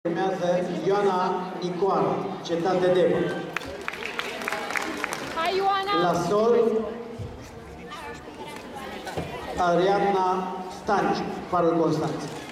Urmează Ioana Nicoara, Cetate Deva. Hai, Ioana! La sol, Ariadna Stanciu, Farul Constanța.